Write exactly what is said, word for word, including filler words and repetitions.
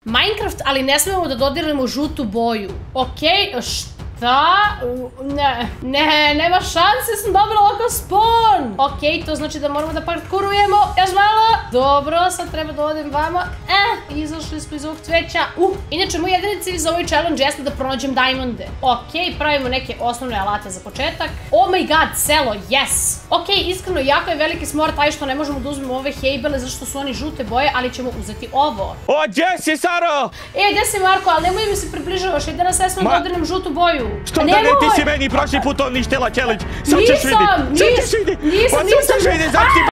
Minecraft, ali ne smemo da dodirnemo žutu boju. Okej, šta? Ne, ne, nema šanse, sam dobila ovakav spawn. Okej, to znači da moramo da parkurujemo još malo. Dobro, sad treba da odem vama. Eh, izašli smo iz ovog cveća. Uh, inače, moj jedini cilj za ovaj challenge jeste da pronađem diamonde. Okej, pravimo neke osnovne alate za početak. Oh my god, selo, yes. Okej, iskreno, jako je veliki smor taj što ne možemo da uzmemo ove hejbele zašto su oni žute boje, ali ćemo uzeti ovo. O, gdje si, Saro? E, gdje si, Marko, ali nemoj mi se približavaš, idem na sve smo da odrnem žutu boju. Što da ne, ti si meni prošli put uništila challenge. Sad ćeš vidi. Nisam, nisam, nisam, nisam.